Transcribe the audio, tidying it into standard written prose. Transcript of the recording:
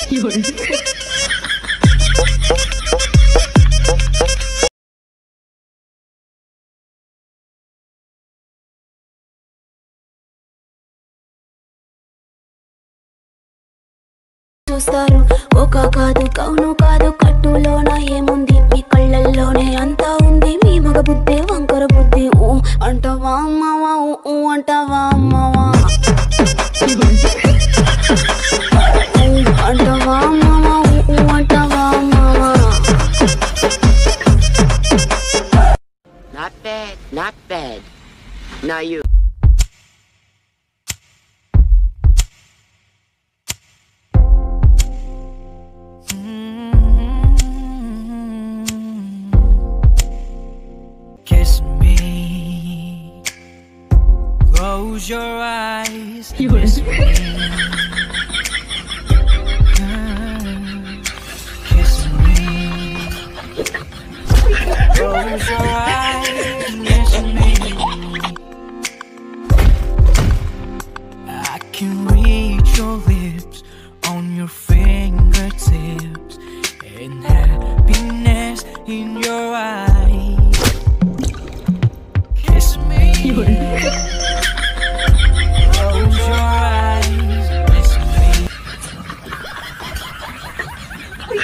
చూస్తారు ఒక కాదు కౌను కాదు కట్టులోన ఏముంది మీ కళ్ళల్లోనే అంతా ఉంది మీ మగ బుద్ధి వంకర బుద్ధి ఊ అంటావా అమ్మవా ఊ అంటావా అమ్మవా అంటావా అమ్మవా ఊ అంటావా అమ్మవా. Not bad, not bad. Now you. Kiss me. Close your eyes. Kiss me. Kiss me. Close your eyes. Kiss me. I can reach your lips on your face.